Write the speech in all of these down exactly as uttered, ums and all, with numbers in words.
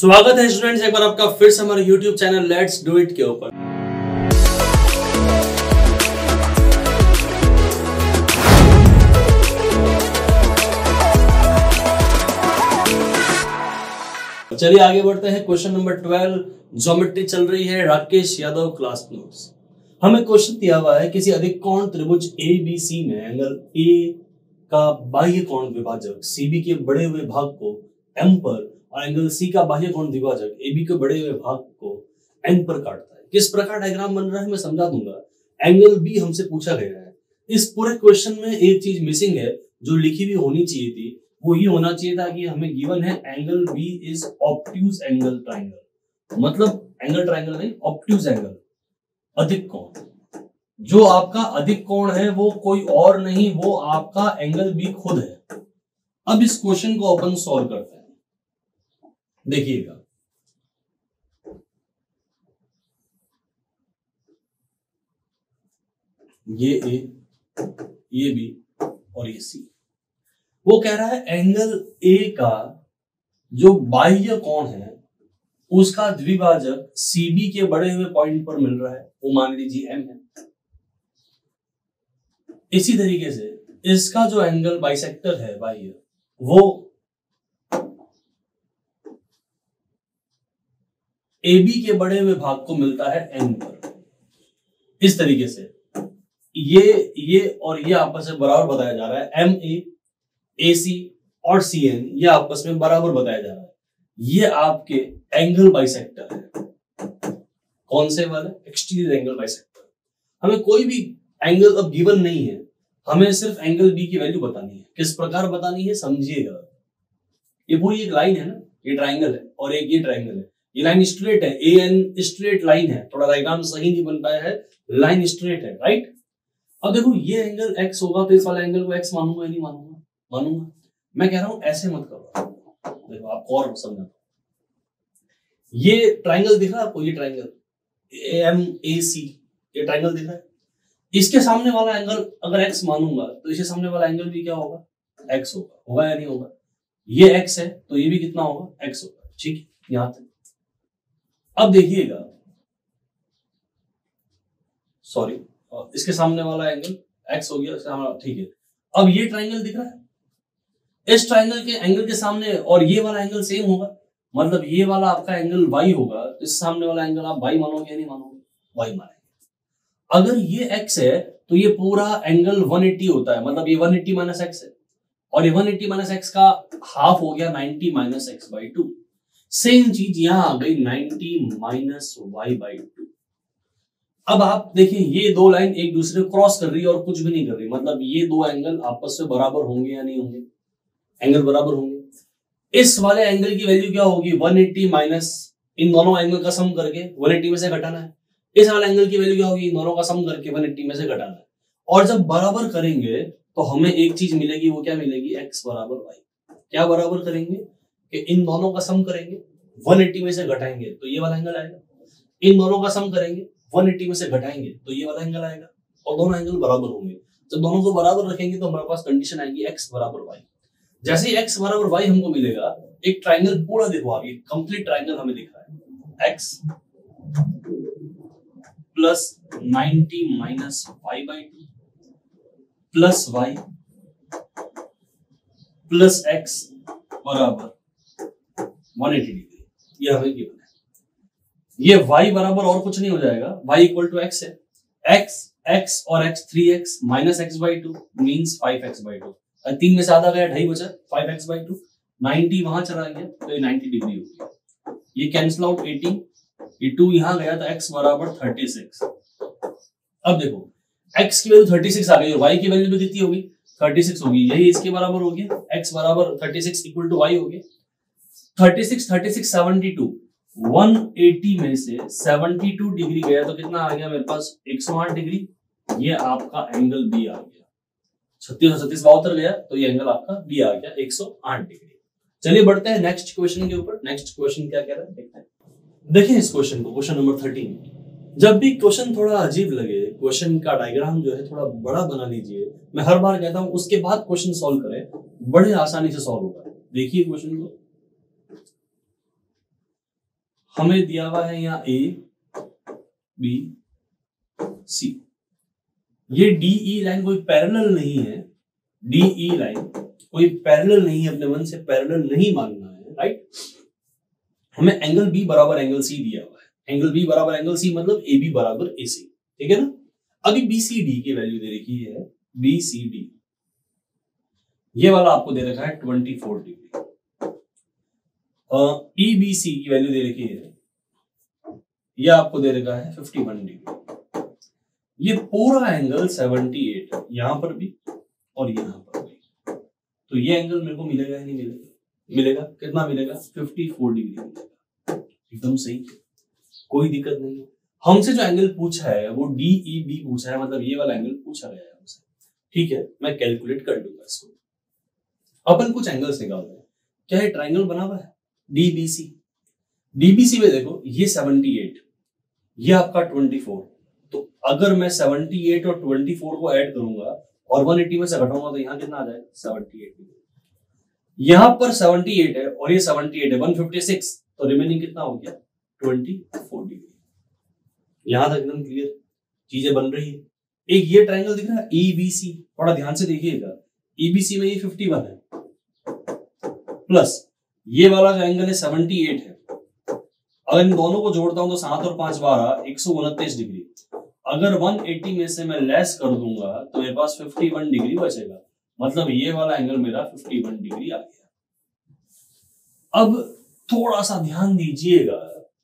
स्वागत है स्टूडेंट्स एक बार आपका फिर से हमारे YouTube channel let's do it के ऊपर। चलिए आगे बढ़ते हैं। क्वेश्चन नंबर ट्वेल्व, ज्योमेट्री चल रही है राकेश यादव क्लास नोट्स। हमें क्वेश्चन दिया हुआ है किसी अधिक कोण त्रिभुज ए बी सी में एंगल ए का बाह्य कोण विभाजक सीबी के बढ़े हुए भाग को एम पर और एंगल सी का बाह्य कोण द्विभाजक एबी के बढ़े हुए भाग को एन पर काटता है। किस प्रकार डायग्राम बन रहा है मैं समझा दूंगा। एंगल बी हमसे पूछा गया है। इस पूरे क्वेश्चन में एक चीज मिसिंग है जो लिखी भी होनी चाहिए थी, वो ये होना चाहिए था कि हमें गिवन है angle B is obtuse angle triangle, मतलब एंगल ट्राइंगल नहीं, ऑब्ट्यूज एंगल, अधिक कोण। जो आपका अधिक कोण है वो कोई और नहीं, वो आपका एंगल बी खुद है। अब इस क्वेश्चन को अपन सॉल्व करते हैं। देखिएगा, ये ए, ये बी और ये सी। वो कह रहा है एंगल ए का जो बाह्य कोण है उसका द्विभाजक सीबी के बढ़े हुए पॉइंट पर मिल रहा है, वो मान लीजिए एम है। इसी तरीके से इसका जो एंगल बाइसेक्टर है बाह्य, वो एबी के बढ़े हुए भाग को मिलता है एन पर। इस तरीके से ये ये और ये आपस में बराबर बताया जा रहा है। एम ए, ए सी और सी एन ये आपस में बराबर बताया जा रहा है। ये आपके एंगल बाइसेक्टर है। कौन से वाले? Exterior angle bisector. हमें कोई भी एंगल अब गिवन नहीं है, हमें सिर्फ एंगल बी की वैल्यू बतानी है। किस प्रकार बतानी है समझिएगा। ये पूरी एक लाइन है ना, ये ट्राइंगल है और एक ये ट्राइंगल है। ये लाइन स्ट्रेट है, ए एन स्ट्रेट लाइन है। थोड़ा डायग्राम सही नहीं बन पाया है, लाइन स्ट्रेट है, राइट। अब देखो ये एंगल एक्स होगा तो इस वाले एंगल को एक्स मानूंगा या नहीं मानूंगा? मानूंगा। मैं कह रहा हूं ऐसे मत करो, देखो आपको और समझा। ये ट्राइंगल दिख रहा है आपको, ये ट्राइंगल ए एम ए सी, ये ट्राइंगल दिख रहा है। इसके सामने वाला एंगल अगर एक्स मानूंगा तो इसके सामने वाला एंगल भी क्या होगा? एक्स होगा। होगा या नहीं होगा? ये एक्स है तो ये भी कितना होगा? एक्स होगा। ठीक है, यहां तक। अब देखिएगा, सॉरी, इसके सामने वाला एंगल एक्स हो गया, ठीक है। अब ये ट्राइंगल दिख रहा है, इस ट्राइंगल के एंगल के सामने और ये वाला एंगल सेम होगा, मतलब ये वाला आपका एंगल वाई होगा तो इस सामने वाला एंगल आप वाई मानोगे या नहीं मानोगे? वाई मानेंगे। अगर ये एक्स है तो ये पूरा एंगल एक सौ अस्सी होता है, मतलब ये एक सौ अस्सी माइनस एक्स है और ये एक सौ अस्सी माइनस एक्स का हाफ हो गया नब्बे minus X by two. Same चीज यहां आ गई नब्बे माइनस वाई बाई टू। अब आप देखिए ये दो लाइन एक दूसरे को क्रॉस कर रही है और कुछ भी नहीं कर रही, मतलब ये दो एंगल आपस में बराबर होंगे या नहीं होंगे? एंगल बराबर होंगे। इस वाले एंगल की वैल्यू क्या होगी? एक सौ अस्सी माइनस इन दोनों एंगल का सम करके एक सौ अस्सी में से घटाना है। इस वाले एंगल की वैल्यू क्या होगी? इन दोनों का सम करके एक सौ अस्सी में से घटाना है। और जब बराबर करेंगे तो हमें एक चीज मिलेगी, वो क्या मिलेगी? एक्स बराबर वाई। क्या बराबर करेंगे कि इन दोनों का सम करेंगे, एक सौ अस्सी में से घटाएंगे तो ये वाला एंगल आएगा। इन दोनों का सम करेंगे, एक सौ अस्सी में से घटाएंगे तो ये वाला एंगल आएगा और दोनों एंगल बराबर होंगे। जब दोनों को बराबर रखेंगे तो हमारे पास कंडीशन आएगी एक्स बराबर वाई। जैसे ही एक्स बराबर वाई हमको मिलेगा, एक ट्राइंगल पूरा देखो, आगे कंप्लीट ट्राइंगल हमें दिख रहा है। एक्स प्लस नब्बे minus Y by two plus Y plus X बराबर एक सौ अस्सी डिग्री। ये हमें गिवन है। ये y बराबर और कुछ नहीं हो जाएगा, y इक्वल टू एक्स है। x x और x three X minus X by two means five X by two. तीन में से आधा गया, ढाई बचा, five X by two. Ninety वहां चला गया तो ये नाइन्टी डिग्री हो गया। ये कैंसिल आउट एटीन, ये टू यहां गया तो x बराबर थर्टी सिक्स। अब देखो x की वैल्यू थर्टी सिक्स आ गई, y की वैल्यू भी कितनी होगी? थर्टी सिक्स होगी। यही इसके बराबर हो गया, x बराबर thirty six equal to y हो गया। Thirty six thirty six seventy two, एक सौ अस्सी में से बहत्तर डिग्री गया तो कितना आ गया मेरे पास? एक सौ आठ डिग्री। ये आपका एंगल बी आ गया। छत्तीस छत्तीस बहत्तर गया तो ये एंगल आपका बी आ गया एक सौ आठ डिग्री। चलिए बढ़ते हैं नेक्स्ट क्वेश्चन के ऊपर। नेक्स्ट क्वेश्चन क्या कह रहा है देखते हैं। देखिए इस क्वेश्चन को, क्वेश्चन नंबर थर्टीन। जब भी क्वेश्चन थोड़ा अजीब लगे, क्वेश्चन का डायग्राम जो है थोड़ा बड़ा बना लीजिए। मैं हर बार कहता हूं उसके बाद क्वेश्चन सॉल्व करें, बड़े आसानी से सॉल्व होगा। देखिए क्वेश्चन को, हमें दिया हुआ है यहाँ ए बी सी, ये डीई लाइन कोई पैरेलल नहीं है, डीई लाइन कोई पैरेलल नहीं है, अपने मन से पैरेलल नहीं मानना है, राइट। हमें एंगल बी बराबर एंगल सी दिया हुआ है, एंगल बी बराबर एंगल सी मतलब ए बी बराबर ए सी, ठीक है ना। अभी बी सी डी की वैल्यू दे रखी है, बी सी डी ये वाला आपको दे रखा है चौबीस डिग्री, ई बी सी की वैल्यू दे रखी है, ये आपको दे रखा है इक्यावन डिग्री। ये पूरा एंगल अठहत्तर, यहां पर भी और यहां पर भी, तो ये एंगल मेरे को मिलेगा या नहीं मिलेगा? मिलेगा। कितना मिलेगा? चौवन डिग्री मिलेगा, एकदम सही, कोई दिक्कत नहीं है। हमसे जो एंगल पूछा है वो डी ई बी पूछा है, मतलब ये वाला एंगल पूछा गया है हमसे, ठीक है। मैं कैलकुलेट कर लूंगा इसको। अपन कुछ एंगल्स निकालते हैं। क्या है? ट्राइंगल बना हुआ है डीबीसी, डीबीसी में देखो ये अठहत्तर, ये आपका चौबीस, तो अगर मैं अठहत्तर और चौबीस को ऐड करूंगा और एक सौ अस्सी में से घटाऊंगा तो यहाँ कितना आ जाएगा? अठहत्तर। यहाँ पर अठहत्तर है और ये अठहत्तर है, एक सौ छप्पन, तो रिमेनिंग कितना हो गया? चौबीस डिग्री। यहां तक एकदम क्लियर, चीजें बन रही है। एक ये ट्राइंगल दिख रहा है ईबीसी, थोड़ा ध्यान से देखिएगा, ईबीसी में ये इक्यावन है प्लस ये वाला जो एंगल है अठहत्तर है। अगर इन दोनों को जोड़ता हूं तो सात और पांच बारह, एक सौ उनतीस डिग्री। अगर एक सौ अस्सी में से मैं लेस कर दूंगा तो मेरे पास इक्यावन डिग्री बचेगा, मतलब ये वाला एंगल मेरा इक्यावन डिग्री आ गया। अब थोड़ा सा ध्यान दीजिएगा,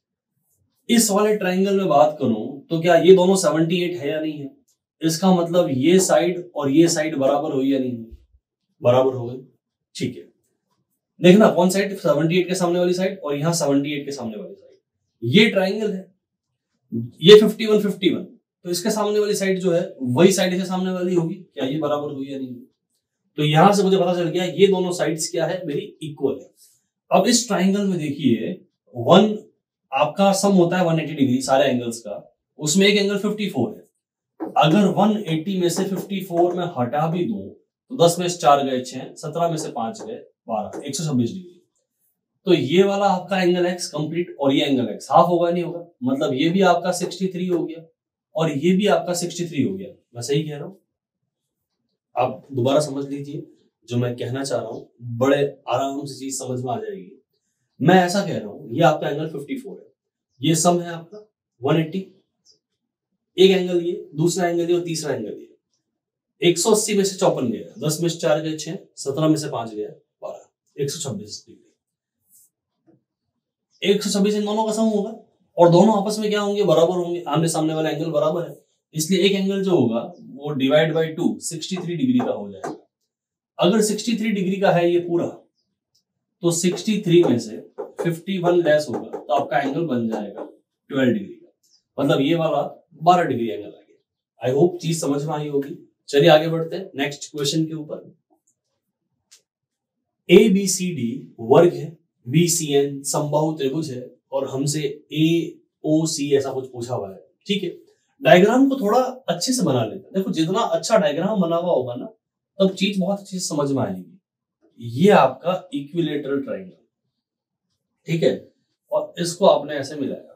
इस वाले ट्राइंगल में बात करूं तो क्या ये दोनों अठहत्तर है या नहीं है? इसका मतलब ये साइड और ये साइड बराबर हुई या नहीं? बराबर हो गई, ठीक है। देखना कौन साइड? अठहत्तर के सामने वाली साइड और यहाँ अठहत्तर के सामने वाली साइड। ये ट्राइंगल है, ये इक्यावन इक्यावन, तो इसके सामने वाली साइड जो है वही साइड इसके सामने वाली होगी। क्या ये बराबर हुई या नहीं? तो यहां से मुझे पता चल गया ये दोनों साइड्स क्या है? मेरी इक्वल है। अब इस ट्राइंगल में देखिए, वन आपका सम होता है एक सौ अस्सी डिग्री सारे एंगल्स का, उसमें एक एंगल चौवन है। अगर एक सौ अस्सी में से चौवन में हटा भी दूं तो दस में से चार गए छह, सत्रह में से पांच गए बारह, एक सौ छब्बीस डिग्री। तो ये वाला आपका एंगल एक्स कंप्लीट और ये एंगल एक्स हाफ होगा नहीं होगा, मतलब ये भी आपका तिरसठ हो गया और ये भी आपका तिरसठ हो गया। मैं सही कह रहा हूं? आप दोबारा समझ लीजिए जो मैं कहना चाह रहा हूं, बड़े आराम से चीज समझ में आ जाएगी। मैं ऐसा कह रहा हूं, ये आपका एंगल चौवन है, ये सम है आपका एक सौ अस्सी, एक एंगल ये, दूसरा एंगल ये और तीसरा एंगल ये। एक सौ अस्सी में से चौपन गया, दस में से चार गए छह, सत्रह में से पांच गया बारह, एक सौ छब्बीस डिग्री। एक सौ छब्बीस इन दोनों का सम होगा और दोनों आपस में क्या होंगे? बराबर होंगे, आमने सामने वाला एंगल बराबर है, इसलिए एक एंगल जो होगा वो डिवाइड बाई टू तिरसठ डिग्री का हो जाएगा। अगर तिरसठ डिग्री का है ये पूरा, तो तिरसठ में से इक्यावन लेस होगा तो आपका एंगल बन जाएगा बारह डिग्री का, मतलब ये वाला बारह डिग्री एंगल आ गया। आई होप चीज समझ में आई होगी। चलिए आगे बढ़ते हैं नेक्स्ट क्वेश्चन के ऊपर। ए बी सी डी वर्ग है, बी सी एन समबाहु त्रिभुज है और हमसे ए ओ सी ऐसा कुछ पूछा हुआ है, ठीक है। डायग्राम को थोड़ा अच्छे से बना लेते हैं। देखो जितना अच्छा डायग्राम बना हुआ होगा ना, तब चीज बहुत अच्छे से समझ में आएगी। ये आपका इक्विलेटरल ट्रायंगल, ठीक है, और इसको आपने ऐसे मिलाया,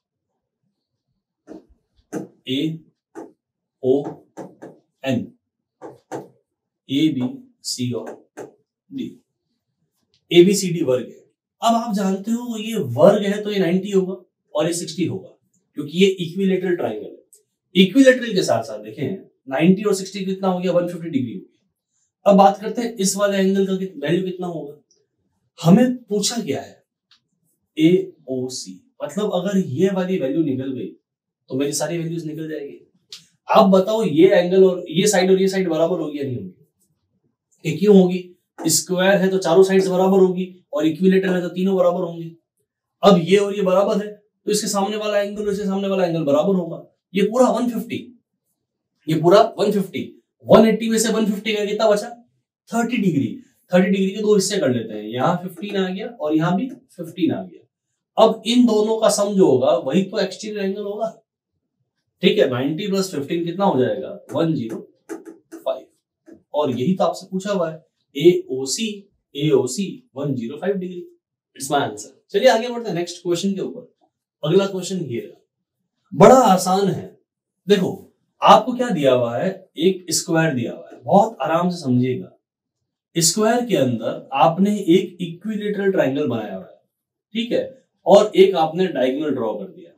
ए ओ एन, ए बी सी और D, A B C D वर्ग है। अब आप जानते हो ये वर्ग है तो ये नब्बे होगा और ये साठ होगा, क्योंकि ये इक्विलेटरल ट्रायंगल है। इक्विलेटरल के साथ साथ देखें नब्बे और साठ कितना हो गया? एक सौ पचास डिग्री हो गया। अब बात करते हैं इस वाले एंगल का वैल्यू कितना होगा। हमें पूछा गया है ए ओ सी, मतलब अगर ये वाली वैल्यू निकल गई तो मेरी सारी वैल्यूज निकल जाएगी। आप बताओ ये एंगल और ये साइड और ये साइड बराबर होगी या नहीं होगी? ये क्यों होगी? स्क्वायर है तो चारों साइड्स बराबर होगी और इक्विलेटर है तो तीनों बराबर होंगे। अब ये और ये बराबर है तो इसके सामने वाला एंगल और इसके सामने वाला एंगल बराबर होगा। ये पूरा एक सौ पचास, ये पूरा एक सौ पचास, एक सौ अस्सी में से एक सौ पचास का कितना बचा? तीस डिग्री। तीस डिग्री के दो हिस्से कर लेते हैं, यहाँ पंद्रह आ गया और यहाँ भी पंद्रह आ गया। अब इन दोनों का सम जो होगा वही तो एक्सटीरियर एंगल होगा, ठीक है। नब्बे प्लस पंद्रह कितना हो जाएगा? एक सौ पाँच, और यही तो आपसे पूछा हुआ है ए ओ सी, ए ओ सी एक सौ पाँच डिग्री। It's my answer. चलिए आगे बढ़ते हैं नेक्स्ट क्वेश्चन के ऊपर। अगला क्वेश्चन ये है, बड़ा आसान है। देखो आपको क्या दिया हुआ है, एक स्क्वायर दिया हुआ है, बहुत आराम से समझिएगा। स्क्वायर के अंदर आपने एक इक्विलेटरल ट्रायंगल बनाया हुआ है, ठीक है, और एक आपने डायगोनल ड्रॉ कर दिया,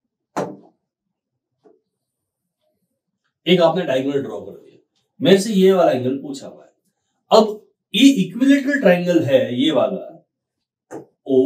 एक आपने डायगोनल ड्रॉ कर दिया, मेरे से ये वाला एंगल पूछा हुआ है। अब ये इक्विलेटरल ट्रायंगल है, ये वाला ओ,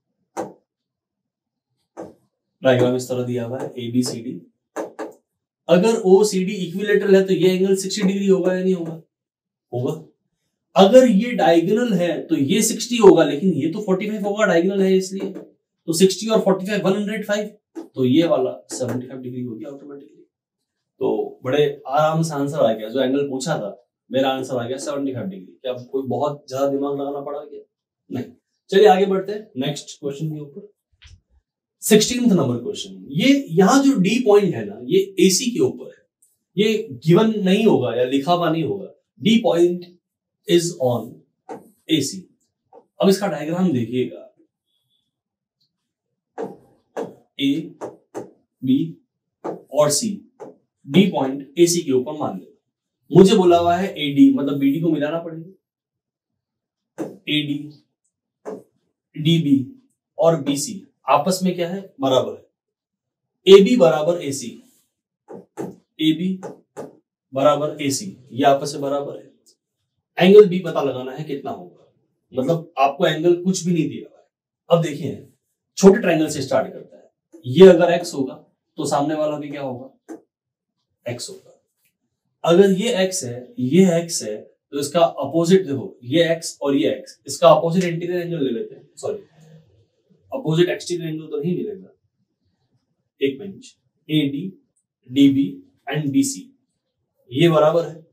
डायग्राम इस तरह दिया हुआ है ए बी सी डी। अगर ओ सी डी इक्विलेटरल है तो ये एंगल साठ डिग्री होगा या नहीं होगा? होगा। अगर ये डायगोनल है तो ये साठ होगा, लेकिन ये तो पैंतालीस होगा, डायगोनल है इसलिए, तो साठ और पैंतालीस एक सौ पाँच, तो ये वाला पचहत्तर डिग्री हो गया ऑटोमेटिकली। तो बड़े आराम से आंसर आ गया, जो एंगल पूछा था मेरा आंसर आ गया पचहत्तर डिग्री। क्या कोई बहुत ज्यादा दिमाग लगाना पड़ा क्या? नहीं। चलिए आगे बढ़ते हैं नेक्स्ट क्वेश्चन के ऊपर। सिक्सटीन्थ नंबर क्वेश्चन, ये यहाँ जो डी पॉइंट है ना, ये एसी के ऊपर है, ये गिवन नहीं होगा या लिखा हुआ नहीं होगा। D point is on A C. अब इसका डायग्राम देखिएगा, ए बी और सी, डी पॉइंट एसी के ऊपर मान लो। मुझे बोला हुआ है एडी, मतलब बीडी को मिलाना पड़ेगा। एडी, डीबी और बीसी आपस में क्या है? बराबर है। ए बी बराबर ए सी, ए बी बराबर ए सी, ये आपस में बराबर है। एंगल बी पता लगाना है कितना होगा, मतलब आपको एंगल कुछ भी नहीं दिया हुआ है। अब देखिए छोटे ट्रायंगल से स्टार्ट करता है। ये अगर एक्स होगा तो सामने वाला भी क्या होगा? एक्स होगा। अगर ये एक्स है, ये एक्स है, तो इसका अपोजिट देखो, ये एक्स और ये एक्स, इसका अपोजिट इंटीरियर एंगल ले लेते हैं। सॉरी, अपोजिट एक्सटीरियर एंगल तो नहीं मिलेगा। एक minute, A D, D B and B C ये बराबर है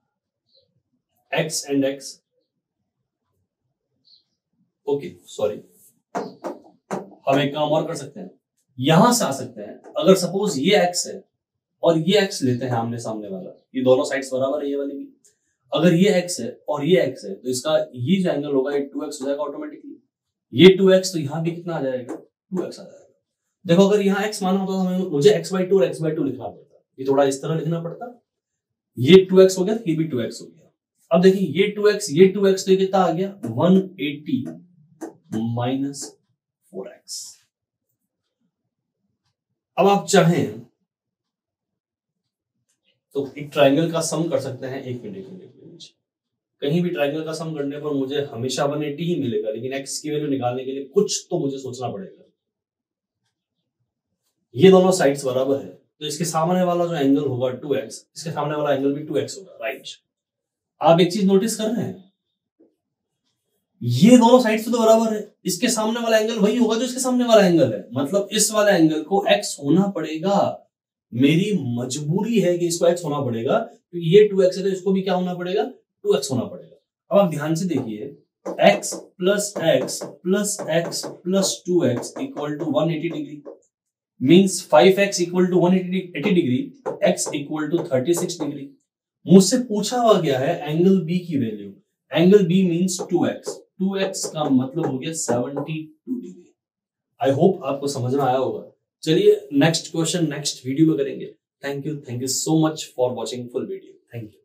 X and X. Okay sorry, हम एक काम और कर सकते हैं, यहां से आ सकते हैं। अगर सपोज ये एक्स है और ये एक्स लेते हैं आमने सामने वाला, ये दोनों साइड्स बराबर है, ये वाली भी। अगर ये एक्स है और ये एक्स है तो इसका ये जो एंगल होगा ये टू एक्स हो जाएगा ऑटोमेटिकली। ये टू एक्स तो यहाँ भी कितना आ जाएगा? टू एक्स आ जाएगा। देखो अगर यहाँ x माना होता तो हमें मुझे x बाई टू और x बाई टू लिखना पड़ता, ये थोड़ा इस तरह लिखना पड़ता। ये टू एक्स हो गया, ये भी टू एक्स हो गया। अब देखिए ये टू एक्स, ये टू एक्स, तो ये कितना आ गया? One eighty minus four X. अब आप चाहें तो एक ट्रायंगल का सम कर सकते हैं। एक मिनट, एक मिनट, एक मिनट, कहीं भी ट्रायंगल का सम करने पर मुझे हमेशा वन एटी ही मिलेगा, लेकिन x की वैल्यू निकालने के लिए कुछ तो मुझे सोचना पड़ेगा। ये दोनों साइड्स बराबर है, तो इसके सामने वाला जो एंगल होगा टू एक्स, इसके सामने वाला एंगल भी टू एक्स होगा, राइट। आप एक चीज नोटिस कर रहे हैं, ये दोनों साइड्स तो बराबर है, इसके सामने वाला एंगल वही होगा जो इसके सामने वाला एंगल है, मतलब इस वाले एंगल को x होना पड़ेगा। मेरी मजबूरी है कि इसको x होना पड़ेगा, क्योंकि ये टू एक्स है तो इसको भी क्या होना पड़ेगा? टू एक्स होना पड़ेगा। अब आप ध्यान से देखिए, x plus X plus X plus two X equal to one eighty degree, means five X equal to one eighty degree, x equal to thirty six degree. मुझसे पूछा हुआ गया है एंगल b की value, angle b means two X, two X का मतलब हो गया seventy two degree. I hope आपको समझ में आया होगा। चलिए नेक्स्ट क्वेश्चन नेक्स्ट वीडियो में करेंगे। Thank you, thank you so much for watching full video. Thank you.